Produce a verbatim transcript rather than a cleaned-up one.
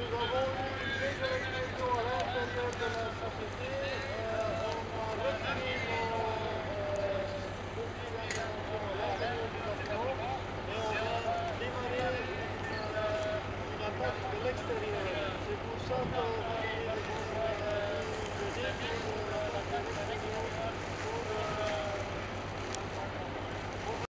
nous avons eu une légère explosion à l'intérieur de la société. Euh, on a retiré nos euh, pompiers d'intervention à l'intérieur du bâtiment et on va démarrer une, euh, une attaque de l'extérieur. C'est pour ça que